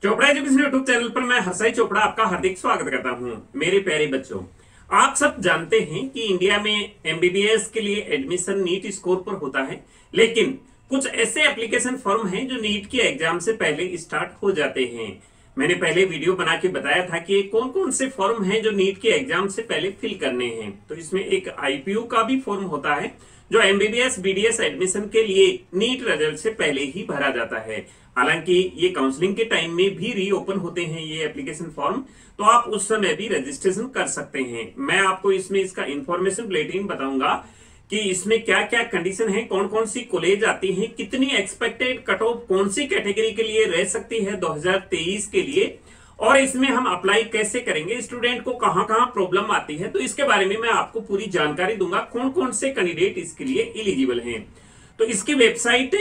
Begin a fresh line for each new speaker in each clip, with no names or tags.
Chopra education YouTube channel पर मैं हर्षाई चोपड़ा आपका हार्दिक स्वागत करता हूं। मेरे प्यारे बच्चों, आप सब जानते हैं कि इंडिया में एमबीबीएस के लिए एडमिशन नीट स्कोर पर होता है, लेकिन कुछ ऐसे एप्लीकेशन फॉर्म हैं जो नीट के एग्जाम से पहले स्टार्ट हो जाते हैं। मैंने पहले वीडियो बना के बताया था कि कौन कौन से फॉर्म हैं जो नीट के एग्जाम से पहले फिल करने हैं। तो इसमें एक आईपीयू का भी फॉर्म होता है जो एमबीबीएस बीडीएस एडमिशन के लिए नीट रिजल्ट से पहले ही भरा जाता है। हालांकि ये काउंसलिंग के टाइम में भी रीओपन होते हैं ये एप्लीकेशन फॉर्म, तो आप उस समय भी रजिस्ट्रेशन कर सकते हैं। मैं आपको इसमें इसका इंफॉर्मेशन बुलेटिन बताऊंगा कि इसमें क्या क्या कंडीशन है, कौन कौन सी कॉलेज आती है, कितनी एक्सपेक्टेड कट ऑफ कौन सी कैटेगरी के लिए रह सकती है 2023 के लिए, और इसमें हम अप्लाई कैसे करेंगे, स्टूडेंट को कहां कहां प्रॉब्लम आती है, तो इसके बारे में मैं आपको पूरी जानकारी दूंगा। कौन कौन से कैंडिडेट इसके लिए एलिजिबल हैं। तो इसकी वेबसाइट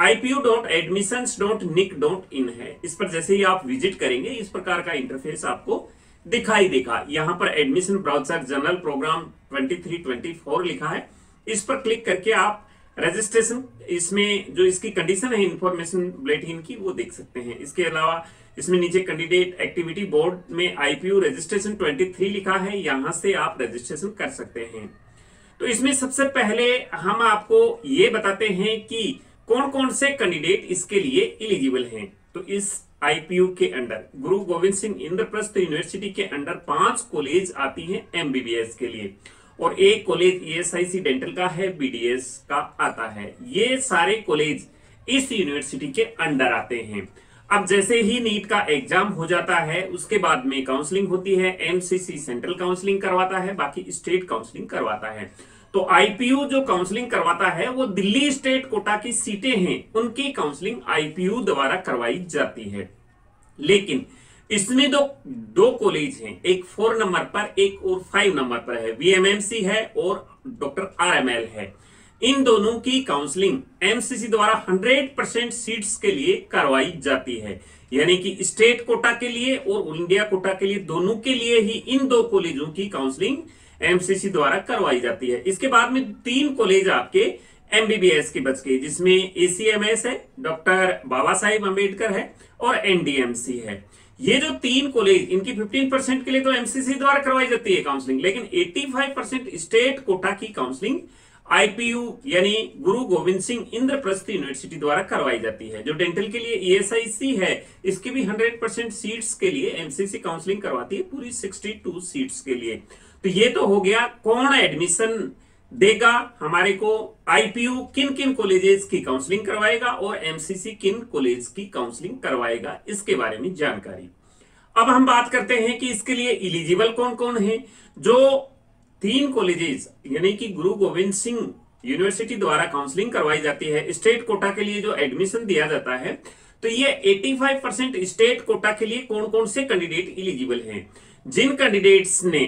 ipu.admissions.nic.in है। इस पर जैसे ही आप विजिट करेंगे इस प्रकार का इंटरफेस आपको दिखाई देगा। यहां पर एडमिशन ब्राउचर जनरल प्रोग्राम 23-24 लिखा है। इस पर क्लिक करके आप रजिस्ट्रेशन, इसमें जो इसकी कंडीशन है इंफॉर्मेशन बुलेटिन की, वो देख सकते हैं। इसके अलावा इसमें नीचे कैंडिडेट एक्टिविटी बोर्ड में आईपीयू रजिस्ट्रेशन 23 लिखा है, यहां से आप रजिस्ट्रेशन कर सकते हैं। तो इसमें सबसे पहले हम आपको ये बताते हैं कि कौन कौन से कैंडिडेट इसके लिए एलिजिबल हैं। तो इस आईपीयू के अंडर गुरु गोविंद सिंह इंद्रप्रस्थ यूनिवर्सिटी के अंडर 5 कॉलेज आती हैं एमबीबीएस के लिए, और एक कॉलेज ईएसआईसी डेंटल का है, बीडीएस का आता है। ये सारे कॉलेज इस यूनिवर्सिटी के अंडर आते हैं। अब जैसे ही नीट का एग्जाम हो जाता है उसके बाद में काउंसलिंग होती है। एमसीसी सेंट्रल काउंसलिंग करवाता है, बाकी स्टेट काउंसलिंग करवाता है। तो आईपीयू जो काउंसलिंग करवाता है वो दिल्ली स्टेट कोटा की सीटें हैं, उनकी काउंसलिंग आईपीयू द्वारा करवाई जाती है। लेकिन इसमें दो कॉलेज हैं, एक 4 नंबर पर, एक और 5 नंबर पर है। वीएमएमसी है और डॉक्टर आरएमएल है। इन दोनों की काउंसलिंग एमसीसी द्वारा 100% सीट्स के लिए करवाई जाती है, यानी कि स्टेट कोटा के लिए और इंडिया कोटा के लिए, दोनों के लिए ही इन 2 कॉलेजों की काउंसलिंग एमसीसी द्वारा करवाई जाती है। इसके बाद में 3 कॉलेज आपके एमबीबीएस के बच गए, जिसमें एसीएमएस है, डॉक्टर बाबा साहेब अम्बेडकर है और एनडीएमसी है। ये जो 3 कॉलेज, इनकी 15% के लिए तो एमसीसी द्वारा करवाई जाती है काउंसलिंग, लेकिन 85% स्टेट कोटा की काउंसलिंग आईपीयू यानी गुरु गोविंद सिंह इंद्रप्रस्थ यूनिवर्सिटी द्वारा करवाई जाती है। जो डेंटल के लिए ईएसआईसी है, इसकी भी 100% सीट्स के लिए एमसीसी काउंसलिंग करवाती है, पूरी 62 सीट्स के लिए। तो ये तो हो गया कौन एडमिशन देगा हमारे को, आईपीयू किन किन कॉलेजेस की काउंसलिंग करवाएगा और एमसीसी किन कॉलेज की काउंसलिंग करवाएगा, इसके बारे में जानकारी। अब हम बात करते हैं कि इसके लिए एलिजिबल कौन कौन है। जो 3 कॉलेजेस यानी कि गुरु गोविंद सिंह यूनिवर्सिटी द्वारा काउंसलिंग करवाई जाती है, स्टेट कोटा के लिए जो एडमिशन दिया जाता है, तो ये 85% स्टेट कोटा के लिए कौन कौन से कैंडिडेट एलिजिबल हैं। जिन कैंडिडेट्स ने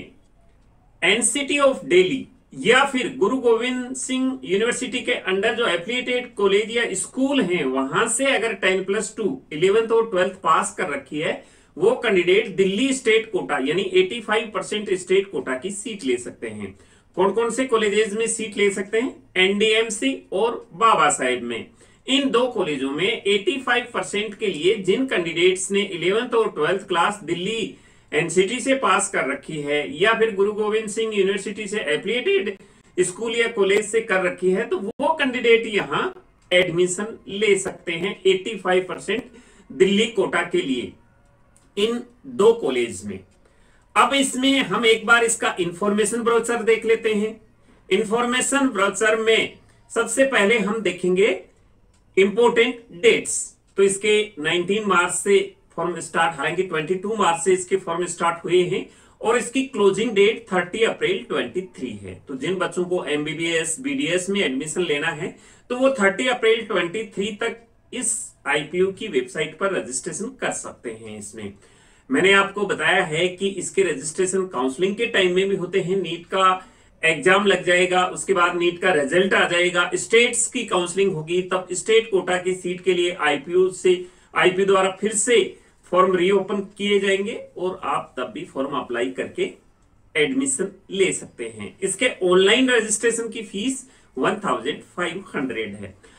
एनसीटी ऑफ दिल्ली या फिर गुरु गोविंद सिंह यूनिवर्सिटी के अंडर जो एफिलिएटेड कॉलेज या स्कूल हैं वहां से अगर 10+2 11th और 12th पास कर रखी है, वो कैंडिडेट दिल्ली स्टेट कोटा यानी 85% स्टेट कोटा की सीट ले सकते हैं। कौन कौन से कॉलेजेस में सीट ले सकते हैं? एनडीएमसी और बाबा साहेब में। इन 2 कॉलेजों में 85% के लिए जिन कैंडिडेट्स ने 11th और 12th क्लास दिल्ली एनसीटी से पास कर रखी है या फिर गुरु गोविंद सिंह यूनिवर्सिटी से एफिलिएटेड स्कूल या कॉलेज से कर रखी है, तो वो कैंडिडेट यहां एडमिशन ले सकते हैं 85% दिल्ली कोटा के लिए इन 2 कॉलेज में। अब इसमें हम एक बार इसका इंफॉर्मेशन ब्राउचर देख लेते हैं। इंफॉर्मेशन ब्राउचर में सबसे पहले हम देखेंगे इंपोर्टेंट डेट्स। तो इसके 19 मार्च से फॉर्म स्टार्ट, हालांकि 22 मार्च से इसके फॉर्म स्टार्ट हुए हैं, और इसकी क्लोजिंग डेट 30 अप्रैल 23 है। तो जिन बच्चों को एमबीबीएस बीडीएस में एडमिशन लेना है तो वो 30 अप्रैल 23 तक इस आईपीयू की वेबसाइट पर रजिस्ट्रेशन कर सकते हैं। इसमें मैंने आपको बताया है कि इसके रजिस्ट्रेशन काउंसलिंग के टाइम में भी होते हैं। नीट का एग्जाम लग जाएगा, उसके बाद नीट का रिजल्ट आ जाएगा, स्टेट्स की काउंसलिंग होगी, तब स्टेट कोटा की सीट के लिए आईपीयू द्वारा फिर से फॉर्म रीओपन किए जाएंगे और आप तब भी फॉर्म अप्लाई करके एडमिशन ले सकते हैं। इसके ऑनलाइन रजिस्ट्रेशन की फीस 1500 है।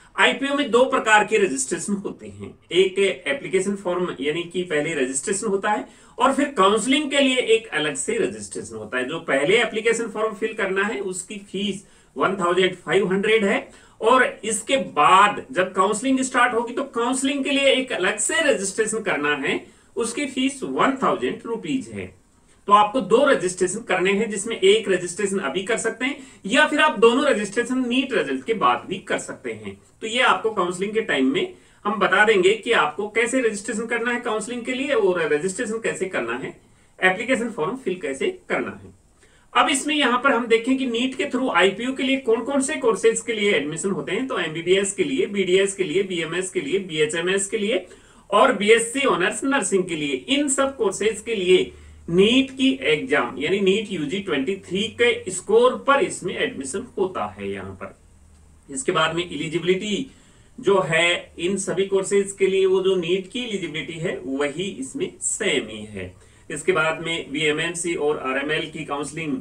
आईपीओ में दो प्रकार के रजिस्ट्रेशन होते हैं, एक एप्लीकेशन फॉर्म यानी कि पहले रजिस्ट्रेशन होता है और फिर काउंसलिंग के लिए एक अलग से रजिस्ट्रेशन होता है। जो पहले एप्लीकेशन फॉर्म फिल करना है उसकी फीस 1500 है और इसके बाद जब काउंसलिंग स्टार्ट होगी तो काउंसलिंग के लिए एक अलग से रजिस्ट्रेशन करना है, उसकी फीस 1000 रुपीज है। तो आपको दो रजिस्ट्रेशन करने हैं, जिसमें एक रजिस्ट्रेशन अभी कर सकते हैं या फिर आप दोनों रजिस्ट्रेशन नीट रिजल्ट के बाद भी कर सकते हैं। तो ये आपको काउंसलिंग के टाइम में हम बता देंगे कि आपको कैसे रजिस्ट्रेशन करना है काउंसलिंग के लिए और रजिस्ट्रेशन कैसे करना है, एप्लीकेशन फॉर्म फिल कैसे करना है। अब इसमें यहां पर हम देखें कि नीट के थ्रू आईपीयू के लिए कौन कौन से कोर्सेज के लिए एडमिशन होते हैं। तो एमबीबीएस के लिए, बीडीएस के लिए, बीएमएस के लिए, बीएचएमएस के लिए और बीएससी ऑनर्स नर्सिंग के लिए, इन सब कोर्सेज के लिए नीट की एग्जाम यानी नीट यूजी 23 के स्कोर पर इसमें एडमिशन होता है यहां पर। इसके बाद में एलिजिबिलिटी जो है इन सभी कोर्सेज के लिए, वो जो नीट की एलिजिबिलिटी है वही इसमें सेम ही है। इसके बाद में बीएमएमसी और आरएमएल की काउंसलिंग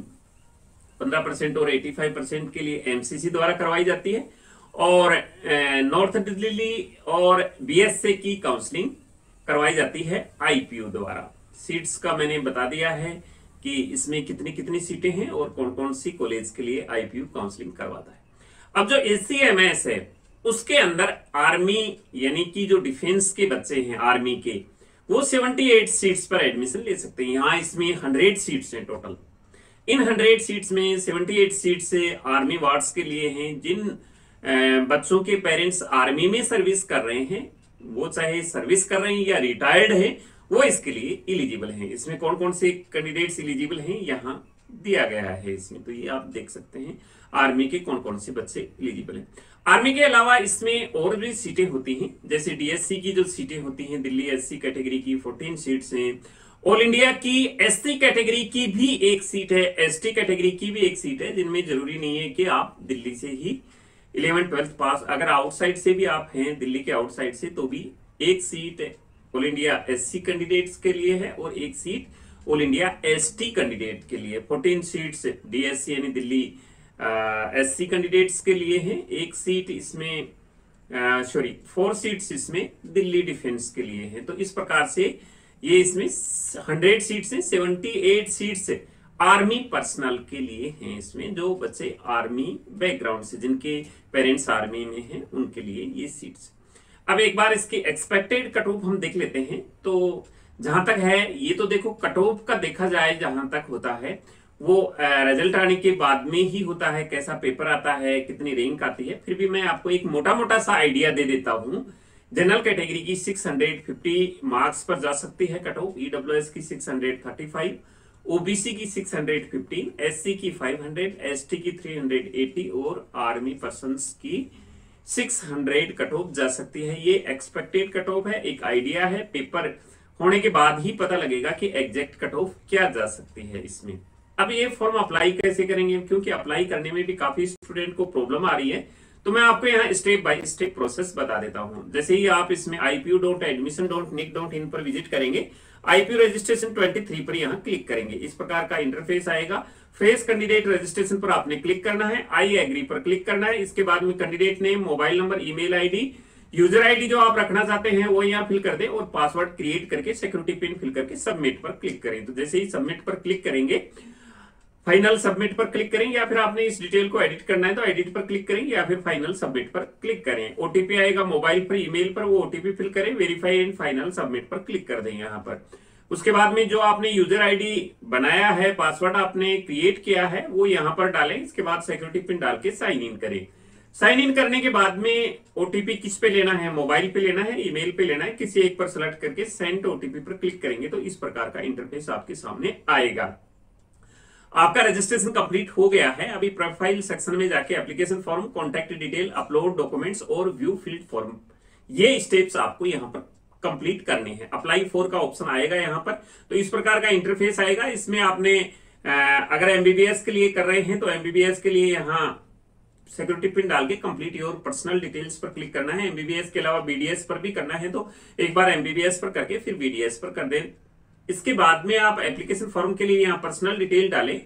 15% और 85% के लिए एमसीसी द्वारा करवाई जाती है और नॉर्थ दिल्ली और बीएससी की काउंसलिंग करवाई जाती है आईपीयू द्वारा। सीट्स का मैंने बता दिया है कि इसमें कितनी कितनी सीटें हैं और कौन कौन सी कॉलेज के लिए आईपीयू काउंसलिंग करवाता है। अब जो एससीएमएस है उसके अंदर आर्मी यानी कि जो डिफेंस के बच्चे हैं आर्मी के, वो 78 सीट्स पर एडमिशन ले सकते हैं। यहाँ इसमें 100 सीट्स हैं टोटल। इन 100 सीट्स में 78 सीट्स से आर्मी वार्ड्स के लिए हैं। जिन बच्चों के पेरेंट्स आर्मी में सर्विस कर रहे हैं, वो चाहे सर्विस कर रहे हैं या रिटायर्ड है, वो इसके लिए एलिजिबल हैं। इसमें कौन कौन से कैंडिडेट्स एलिजिबल हैं यहाँ दिया गया है इसमें, तो ये आप देख सकते हैं आर्मी के कौन कौन से बच्चे एलिजिबल हैं। आर्मी के अलावा इसमें और भी सीटें होती हैं, जैसे डीएससी की जो सीटें होती हैं, दिल्ली एससी कैटेगरी की 14 सीट्स हैं। ऑल इंडिया की एससी कैटेगरी की भी एक सीट है, एसटी कैटेगरी की भी एक सीट है, जिनमें जरूरी नहीं है कि आप दिल्ली से ही 11th-12th पास, अगर आउटसाइड से भी आप हैं, दिल्ली के आउटसाइड से, तो भी एक seat all India SC candidates के लिए है और एक seat all India ST candidate के लिए। 14 सीट्स डीएससी यानी दिल्ली एससी कैंडिडेट्स के लिए है, एक सीट इसमें 4 सीट्स इसमें दिल्ली डिफेंस के लिए है। तो इस प्रकार से ये इसमें 100 सीट्स हैं, 78 सीट्स आर्मी पर्सनल के लिए हैं। इसमें जो बच्चे आर्मी बैकग्राउंड से, जिनके पेरेंट्स आर्मी में हैं, उनके लिए ये सीट्स। अब एक बार इसकी एक्सपेक्टेड कट ऑफ हम देख लेते हैं। तो जहां तक है ये तो देखो कट ऑफ का देखा जाए, जहां तक होता है वो रिजल्ट आने के बाद में ही होता है, कैसा पेपर आता है, कितनी रैंक आती है। फिर भी मैं आपको एक मोटा मोटा सा आइडिया दे देता हूं। जनरल कैटेगरी की 650 मार्क्स पर जा सकती है कट ऑफ, ईडब्ल्यूएस की 635, ओबीसी की 615, एससी की 500, एसटी की 380 और आर्मी पर्सन्स की 600 कट ऑफ जा सकती है। ये एक्सपेक्टेड कट ऑफ है, एक आइडिया है, पेपर होने के बाद ही पता लगेगा कि एग्जैक्ट कट ऑफ क्या जा सकती है इसमें। अब ये फॉर्म अप्लाई कैसे करेंगे, क्योंकि अप्लाई करने में भी काफी स्टूडेंट को प्रॉब्लम आ रही है, तो मैं आपको यहाँ स्टेप बाय स्टेप प्रोसेस बता देता हूँ। जैसे ही आप इसमें ipu.admission.nic.in पर विजिट करेंगे, आईपीयू रजिस्ट्रेशन 23 पर यहाँ क्लिक करेंगे, इस प्रकार का इंटरफेस आएगा। फ्रेश कैंडिडेट रजिस्ट्रेशन पर आपने क्लिक करना है, आई एग्री पर क्लिक करना है। इसके बाद में candidate name, mobile number, email ID, user ID जो आप रखना चाहते हैं वो यहाँ फिल कर दें और पासवर्ड क्रिएट करके सिक्योरिटी पिन फिल करके सबमिट पर क्लिक करें। तो जैसे ही सबमिट पर क्लिक करेंगे, फाइनल सबमिट पर क्लिक करेंगे, या फिर आपने इस डिटेल को एडिट करना है तो एडिट पर क्लिक करेंगे, या फिर फाइनल सबमिट पर क्लिक करें। ओटीपी आएगा मोबाइल पर, ईमेल पर, वो ओटीपी फिल करें, वेरीफाई एंड फाइनल सबमिट पर क्लिक कर दें यहाँ पर। उसके बाद में जो आपने यूजर आईडी बनाया है, पासवर्ड आपने क्रिएट किया है, वो यहाँ पर डालें। इसके बाद सिक्योरिटी पिन डाल के साइन इन करें। साइन इन करने के बाद में ओटीपी किस पे लेना है, मोबाइल पे लेना है, ईमेल पे लेना है, किसी एक पर सेलेक्ट करके सेंड ओटीपी पर क्लिक करेंगे तो इस प्रकार का इंटरफेस आपके सामने आएगा। आपका रजिस्ट्रेशन कंप्लीट हो गया है। अभी प्रोफाइल सेक्शन में जाके application form, contact detail, upload documents और व्यू फील्ड फॉर्म, ये स्टेप्स आपको यहाँ पर कंप्लीट करने हैं। अप्लाई फॉर का ऑप्शन आएगा यहाँ पर, तो इस प्रकार का इंटरफेस आएगा। इसमें आपने अगर एमबीबीएस के लिए कर रहे हैं तो एमबीबीएस के लिए यहाँ सिक्योरिटी पिन डाल के कंप्लीट योर पर्सनल डिटेल्स पर क्लिक करना है। एमबीबीएस के अलावा बीडीएस पर भी करना है तो एक बार एमबीबीएस पर करके फिर बीडीएस पर कर दें। इसके बाद में आप एप्लीकेशन फॉर्म के लिए यहाँ पर्सनल डिटेल डालें।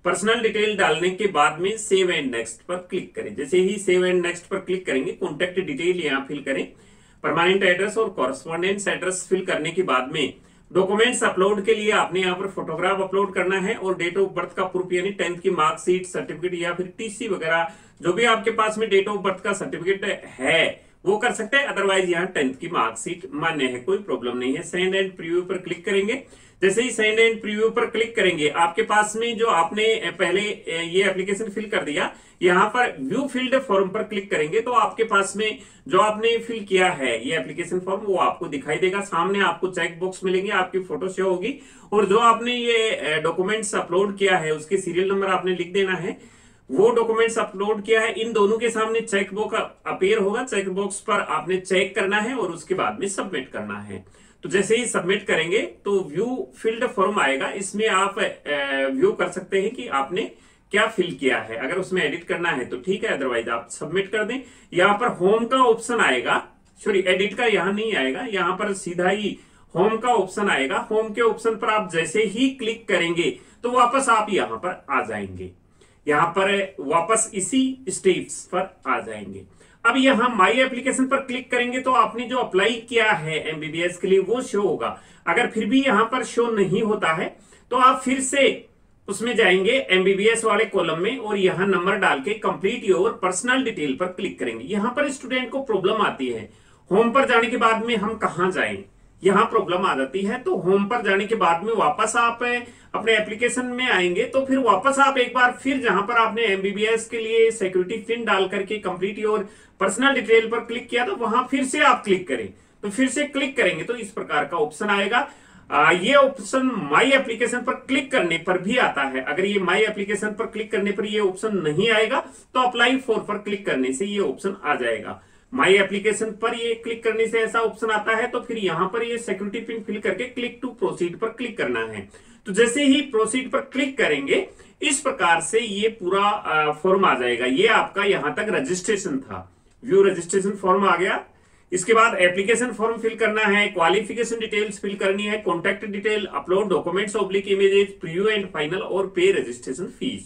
पर्सनल डिटेल डालने के बाद में सेव एंड नेक्स्ट पर क्लिक करें। जैसे ही सेव एंड नेक्स्ट पर क्लिक करेंगे कॉन्टेक्ट डिटेल यहाँ फिल करें, परमानेंट एड्रेस और कॉरेस्पॉन्डेंस एड्रेस फिल करने के बाद में डॉक्यूमेंट्स अपलोड के लिए आपने यहाँ पर फोटोग्राफ अपलोड करना है और डेट ऑफ बर्थ का प्रूफ यानी 10th की मार्कशीट, सर्टिफिकेट या फिर टीसी वगैरह जो भी आपके पास में डेट ऑफ बर्थ का सर्टिफिकेट है वो कर सकते हैं। अदरवाइज यहाँ 10th की मार्कशीट मान्य है, कोई प्रॉब्लम नहीं है। सेंड एंड प्रीव्यू पर क्लिक करेंगे। जैसे ही सेंड एंड प्रीव्यू पर क्लिक करेंगे आपके पास में जो आपने पहले ये एप्लीकेशन फिल कर दिया, यहाँ पर व्यू फील्ड फॉर्म पर क्लिक करेंगे तो आपके पास में जो आपने फिल किया है ये एप्लीकेशन फॉर्म वो आपको दिखाई देगा। सामने आपको चेक बॉक्स मिलेंगे, आपकी फोटो शो होगी और जो आपने ये डॉक्यूमेंट्स अपलोड किया है उसके सीरियल नंबर आपने लिख देना है। वो डॉक्यूमेंट्स अपलोड किया है, इन दोनों के सामने चेक बॉक्स अपीयर होगा, चेक बॉक्स पर आपने चेक करना है और उसके बाद में सबमिट करना है। तो जैसे ही सबमिट करेंगे तो व्यू फील्ड फॉर्म आएगा, इसमें आप व्यू कर सकते हैं कि आपने क्या फिल किया है। अगर उसमें एडिट करना है तो ठीक है, अदरवाइज आप सबमिट कर दें। यहाँ पर होम का ऑप्शन आएगा, सॉरी एडिट का यहाँ नहीं आएगा, यहाँ पर सीधा ही होम का ऑप्शन आएगा। होम के ऑप्शन पर आप जैसे ही क्लिक करेंगे तो वापस आप यहाँ पर आ जाएंगे, यहाँ पर वापस इसी स्टेप्स पर आ जाएंगे। अब यहाँ माई एप्लीकेशन पर क्लिक करेंगे तो आपने जो अप्लाई किया है एमबीबीएस के लिए वो शो होगा। अगर फिर भी यहाँ पर शो नहीं होता है तो आप फिर से उसमें जाएंगे एमबीबीएस वाले कॉलम में और यहाँ नंबर डाल के कंप्लीट योर पर्सनल डिटेल पर क्लिक करेंगे। यहाँ पर स्टूडेंट को प्रॉब्लम आती है, होम पर जाने के बाद में हम कहाँ जाएं, यहाँ प्रॉब्लम आ जाती है। तो होम पर जाने के बाद में वापस आप अपने एप्लीकेशन में आएंगे तो फिर वापस आप एक बार फिर जहां पर आपने एमबीबीएस के लिए सिक्योरिटी पिन डाल करके कंप्लीट योर पर्सनल डिटेल पर क्लिक किया तो वहां फिर से आप क्लिक करें। तो फिर से क्लिक करेंगे तो इस प्रकार का ऑप्शन आएगा। ये ऑप्शन माई एप्लीकेशन पर क्लिक करने पर भी आता है। अगर ये माई एप्लीकेशन पर क्लिक करने पर ये ऑप्शन नहीं आएगा तो अप्लाई फॉर पर क्लिक करने से ये ऑप्शन आ जाएगा। माई एप्लीकेशन पर ये क्लिक करने से ऐसा ऑप्शन आता है तो फिर यहाँ पर ये सिक्योरिटी पिन फिल करके क्लिक टू प्रोसीड पर क्लिक करना है। तो जैसे ही प्रोसीड पर क्लिक करेंगे इस प्रकार से ये पूरा फॉर्म आ जाएगा। ये आपका यहाँ तक रजिस्ट्रेशन था, व्यू रजिस्ट्रेशन फॉर्म आ गया। इसके बाद एप्लीकेशन फॉर्म फिल करना है, क्वालिफिकेशन डिटेल्स फिल करनी है, contact detail, upload documents oblique images, preview and final और पे रजिस्ट्रेशन फीस।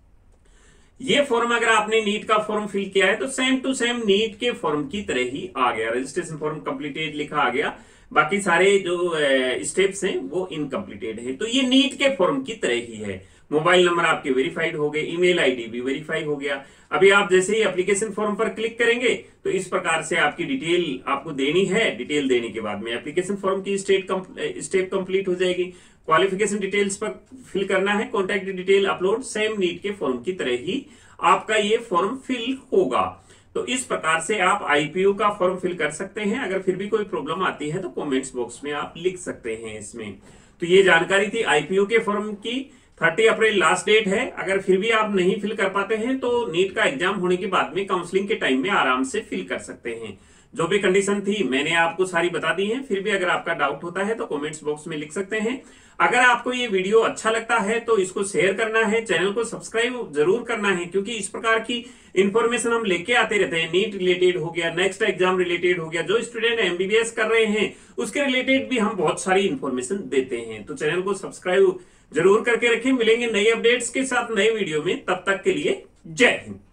ये फॉर्म अगर आपने नीट का फॉर्म फिल किया है तो सेम टू सेम नीट के फॉर्म की तरह ही आ गया। रजिस्ट्रेशन फॉर्म कंप्लीटेड लिखा आ गया, बाकी सारे जो स्टेप्स हैं वो इनकम्प्लीटेड है। तो ये नीट के फॉर्म की तरह ही है। मोबाइल नंबर आपके वेरीफाइड हो गए, ईमेल आईडी भी वेरीफाई हो गया। अभी आप जैसे ही एप्लीकेशन फॉर्म पर क्लिक करेंगे तो इस प्रकार से आपकी डिटेल आपको देनी है। डिटेल देने के बाद में एप्लीकेशन फॉर्म की स्टेप कंप्लीट हो जाएगी। क्वालिफिकेशन डिटेल्स पर फिल करना है, contact detail upload, same NEET के फॉर्म की तरह ही आपका ये फॉर्म फिल होगा। तो इस प्रकार से आप आईपीओ का फॉर्म फिल कर सकते हैं। अगर फिर भी कोई प्रॉब्लम आती है तो कमेंट्स बॉक्स में आप लिख सकते हैं इसमें। तो ये जानकारी थी आईपीओ के फॉर्म की। 30 अप्रैल लास्ट डेट है। अगर फिर भी आप नहीं फिल कर पाते हैं तो नीट का एग्जाम होने के बाद में काउंसलिंग के टाइम में आराम से फिल कर सकते हैं। जो भी कंडीशन थी मैंने आपको सारी बता दी है। फिर भी अगर आपका डाउट होता है तो कमेंट्स बॉक्स में लिख सकते हैं। अगर आपको ये वीडियो अच्छा लगता है तो इसको शेयर करना है, चैनल को सब्सक्राइब जरूर करना है, क्योंकि इस प्रकार की इंफॉर्मेशन हम लेके आते रहते हैं। नीट रिलेटेड हो गया, नेक्स्ट एग्जाम रिलेटेड हो गया, जो स्टूडेंट एमबीबीएस कर रहे हैं उसके रिलेटेड भी हम बहुत सारी इंफॉर्मेशन देते हैं। तो चैनल को सब्सक्राइब जरूर करके रखें। मिलेंगे नई अपडेट्स के साथ नए वीडियो में, तब तक के लिए जय हिंद।